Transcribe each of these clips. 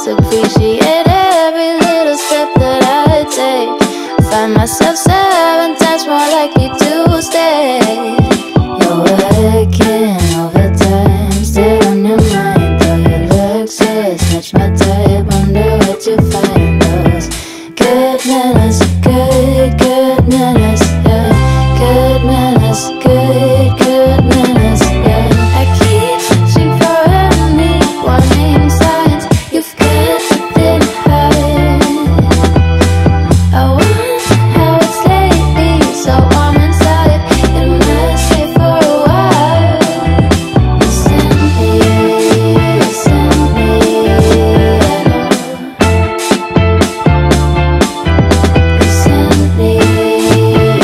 just appreciate every little step that I take. Find myself 7 times more likely to stay. You're working overtime, still on your mind. Though your looks just match my type, wonder what you find. Those good manners, good manners, yeah. Good manners, good manners, yeah. I keep searching for any warning signs. You've got nothing to hide. I wonder how it's lately, so warm inside. It must stay for a while. You sent me, I know. You sent me, I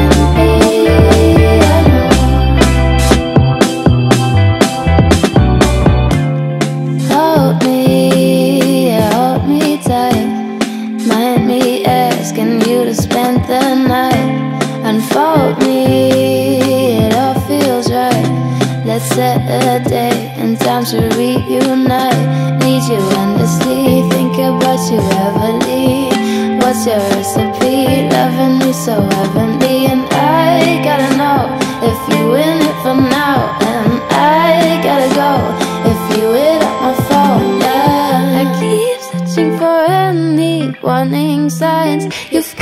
know. Hold me tight. Mind me asking you to spend the night. Unfold me, it all feels right. Let's set a day and time to reunite. Need you endlessly, think about you heavily. What's your recipe? Loving me so heavenly. And I gotta know if you in it for now. And I gotta go if you hit up my phone, yeah. I keep searching for any warning signs. You've